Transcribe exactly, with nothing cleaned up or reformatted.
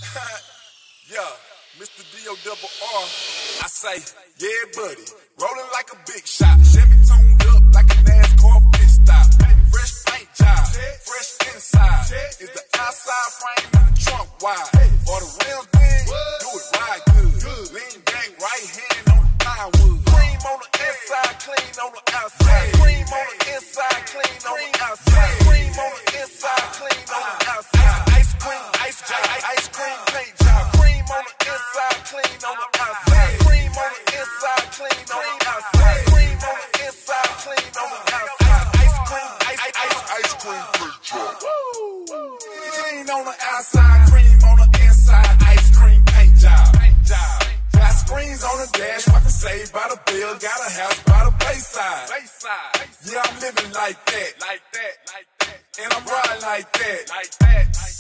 Yeah, Mister D O double R. I say, yeah, buddy. Rolling like a big shot. Chevy tuned up like a NASCAR pit stop. Fresh paint job, fresh inside. Is the outside frame and the trunk wide? Or the rims big? Do it right good. Lean back, right hand on the plywood. Cream on the inside, clean on the outside. Cream on the inside, clean on the outside. Cream on the inside, clean on the outside. Ice cream, ice job, ice cream paint job. Cream on the inside, clean on the outside. Cream on the inside, clean on the outside. Cream on the inside, clean on the outside. Ice cream, ice, ice, ice cream paint job. Clean on the outside, cream on the inside. Ice cream paint job. Got screens on the dash, I can save by the bill. Got a house by the bayside. Yeah, I'm living like that, like that, like that. And I'm riding like that, like that.